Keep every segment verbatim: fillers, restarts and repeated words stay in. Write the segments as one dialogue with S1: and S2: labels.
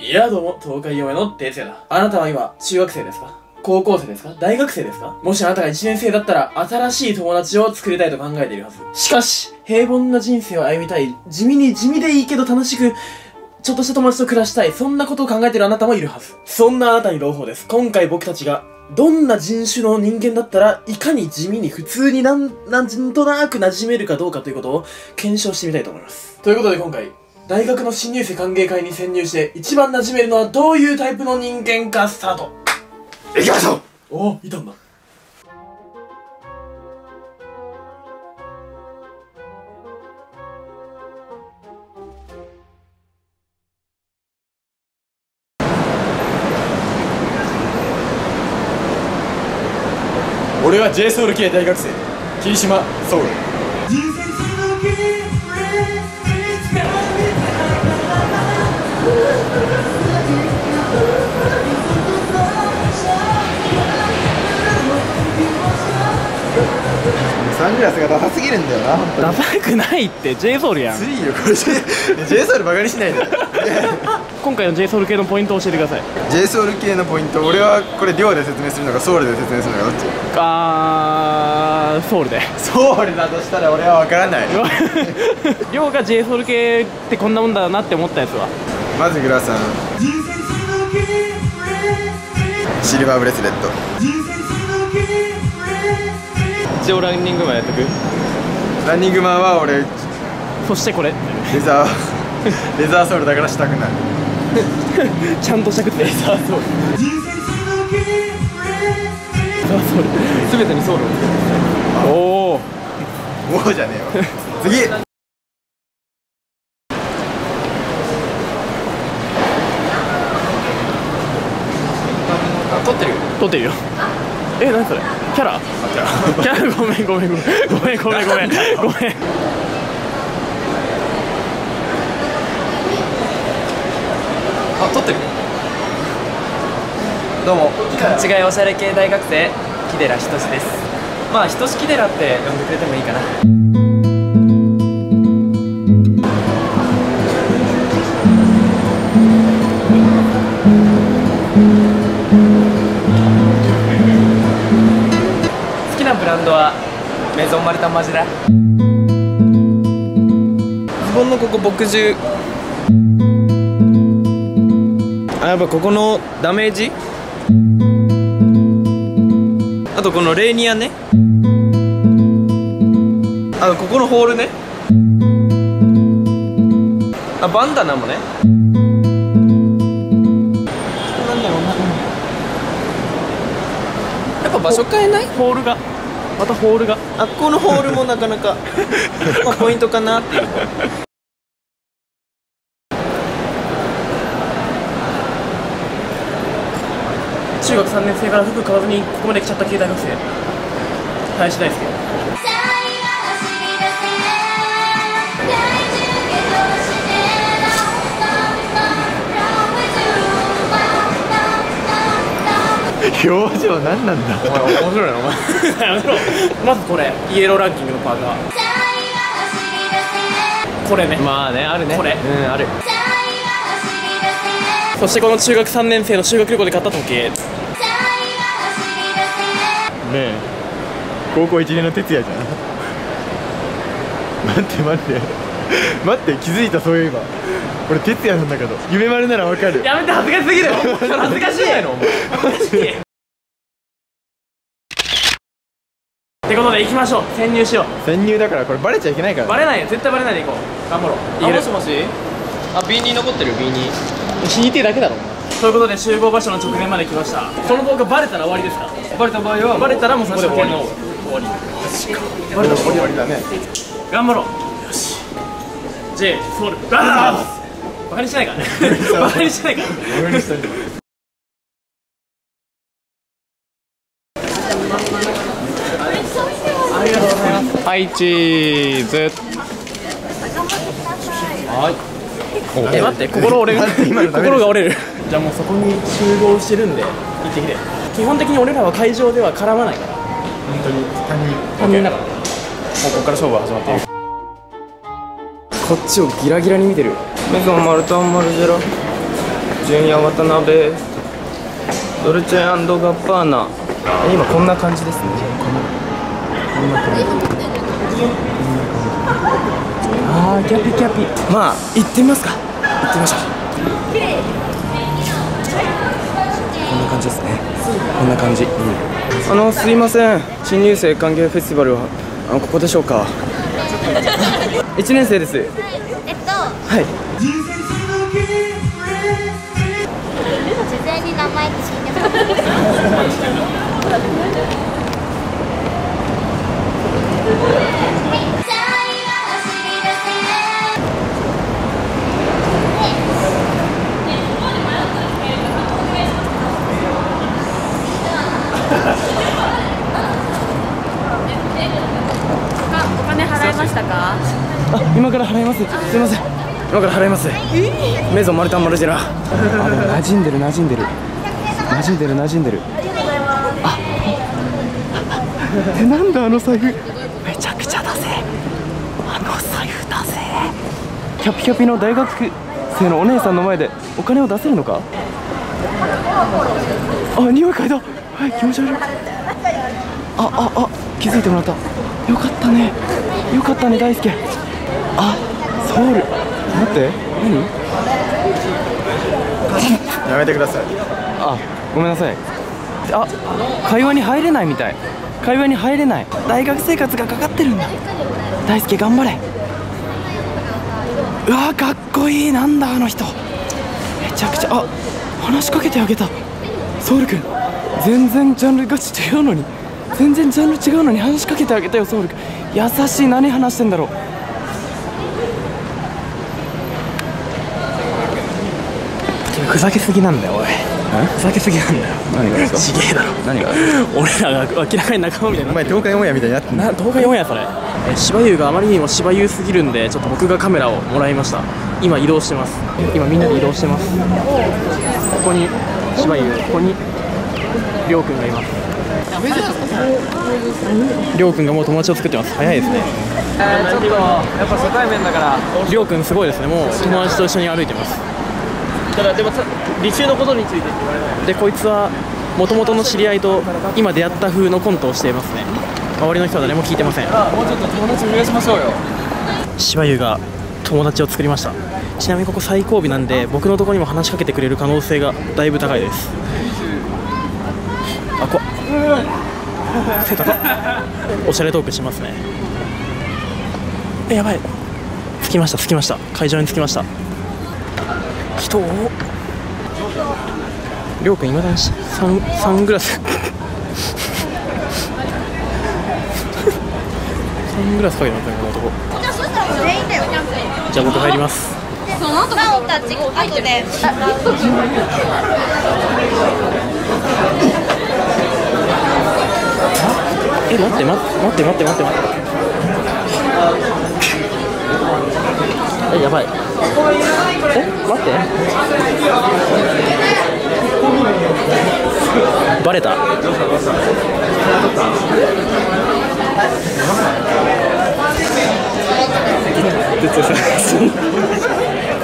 S1: いやどうも、東海オンエの哲也だ。あなたは今、中学生ですか？高校生ですか？大学生ですか？もしあなたがいちねん生だったら、新しい友達を作りたいと考えているはず。しかし、平凡な人生を歩みたい、地味に地味でいいけど楽しく、ちょっとした友達と暮らしたい、そんなことを考えているあなたもいるはず。そんなあなたに朗報です。今回僕たちが、どんな人種の人間だったらいかに地味に普通になん、なんとなく馴染めるかどうかということを検証してみたいと思います。ということで今回、大学の新入生歓迎会に潜入して一番馴染めるのはどういうタイプの人間かスタート。
S2: 行きましょう。
S1: おお、いたんだ。
S2: 俺は ジェイソウル 系大学生霧島ソウル。サングラスがダサすぎるんだよな。
S1: ダサくないって ジェイソウル やん。
S2: ついよこれ ジェイソウル バカにしないで
S1: 今回の ジェイソウル 系のポイントを教えてください。
S2: ジェイソウル 系のポイント、俺はこれ寮で説明するのかソウルで説明するのかどっち？
S1: あー、ソウルで。
S2: ソウルだとしたら俺は分からない。
S1: 寮が ジェイソウル 系ってこんなもんだなって思ったやつは
S2: まずグラさん、シルバーブレスレット。
S1: 一応ランニングマンやっとく。
S2: ランニングマンは俺
S1: そしてこれ
S2: レザーレザーソウルだからしたくない
S1: ちゃんとしたくてレザーソウルレザーソウル全てにソウルを。おお、
S2: もうじゃねえよ次。撮ってるよ
S1: 撮ってるよ。え、何それ？キャラ？キャラごめんごめんごめんごめんごめんごめんごめん。
S2: あ、撮ってる。どうも、
S3: 勘違いおしゃれ系大学生木寺仁です。まあ仁木寺って呼んでくれてもいいかな。好きなブランドはメゾンマルタンマジラ。ズボンのここ墨汁。あ、やっぱここのダメージ、あとこのレーニアね、あとここのホールね、あ、バンダナもね。なんだろうな、やっぱ場所変えない？
S1: ホールがまたホールが
S3: あ、このホールもなかなかまあポイントかなっていう。
S1: 中学さんねん生から服買わずにここまで来ちゃった系大学生、林大輔。
S2: 表情何なんだ。
S1: お前面白いなお前やめろ。まずこれイエローランキングのパーカー、これね。
S3: まあね、あるね。
S1: これ
S3: うん、ある。
S1: そしてこの中学さんねん生の修学旅行で買った時計。
S2: ねえ、高校いちねんの哲也じゃん待って待って待って、気づいた。そういえばこれ哲也なんだけど、夢丸ならわかる。
S1: やめて、恥ずかしすぎる恥ずかしいのお前恥ずかしいってことで行きましょう。潜入しよう。
S2: 潜入だからこれバレちゃいけないから。
S1: バレないよ、絶対バレないで行こう。頑張ろう。
S3: あ、もしもし。あ、ビーに残ってる。ビーに
S1: 引いてだけだろ。ということで集合場所の直前まで来ました。この動画バレたら終わりですか？
S3: バレた場合は
S1: バレたらもうそこで終わり。
S3: 終わり。
S1: バレたら終
S2: 終わりだね。
S1: 頑張ろう。よし。J ソウル。バカにしないからね。バカにしないから。
S2: 俺にしたいんだ。
S1: ありがとうございます。
S3: はい、チーズ。はい。
S1: え、待って、心折れる。
S2: 今のダメです
S1: 心が折れる。じゃあもうそこに集合してるんで行ってきて。基本的に俺らは会場では絡まないから。
S2: 本当に他人
S1: 他人だから。もうここから勝負が始まっている。こっちをギラギラに見てる。
S3: メゾンマルタンマルジェラ。 純也渡辺ドルチェ&ガッパーナ。今こんな感じですね。こんな感じ。あーキャピキャピ。まあ行ってみますか。行ってみましょう。こんな感じですね。こんな感じ、うん、あのすいません、新入生歓迎フェスティバルはあのここでしょうか。いちねん生です。
S4: えっと
S3: はい。
S4: 事前に名前聞いてもらって
S5: お金払いましたか？
S3: あ、今から払います。すいません。今から払います。メゾンマルタンマルジェラ。あ、でも馴染んでる馴染んでる馴染んでる馴染んでる。あ、え、なんだあの財布。めちゃくちゃだぜ。あの財布だぜ。キャピキャピの大学生のお姉さんの前でお金を出せるのか。あ、匂い嗅いだ。はい、気持ち悪い。あ、あ、あ、気づいてもらった。よかったね。よかったね、大輔。あ、ソウル。待って、何？
S2: やめてください。
S3: あ、ごめんなさい。あ、会話に入れないみたい。会話に入れない。大学生活がかかってるんだ。大輔頑張れ。うわ、かっこいい。なんだあの人。めちゃくちゃ、あ、話しかけてあげた。ソウル君、全然ジャンルが違うのに全然ジャンル違うのに話しかけてあげたよ、ソウル君。優しい。何話してんだろう。ふざけすぎなんだよ、おい。ふざけすぎなんだよ。何がですか。ちげえだろ。何が。俺らが明らかに仲間みたいな。
S2: お前東海オンエアみたいになってんの。
S1: な東海オンエアそれ。え芝優があまりにも芝優すぎるんで、ちょっと僕がカメラをもらいました。今移動してます。今みんなで移動してます。ここに芝優、ここにりょうくんがいます。りょうくんがもう友達を作ってます。早いですね。
S3: えー、ちょっとやっぱ初対面だから
S1: りょうくんすごいですね。もう友達と一緒に歩いてます。だからでも履修のことについて言われない。でこいつはもともとの知り合いと今出会った風のコントをしていますね。周りの人は誰も聞いてません。
S3: もうちょっと友達お願いしましょうよ。
S1: 芝優が友達を作りました。ちなみにここ最後尾なんで、僕のところにも話しかけてくれる可能性がだいぶ高いです。あ、怖っ。背高っ。おしゃれトークしますね。え、やばい。着きました着きました。会場に着きました。人をりょうくんいまだにサン、サングラスサングラスかけてますね、この男。じゃあ僕入ります。
S4: その後なおたち後で
S1: え、待って待って待って待って待って待ってえ、やばい。え、待ってバレた。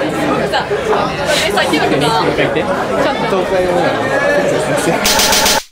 S5: さっきのがちゃんと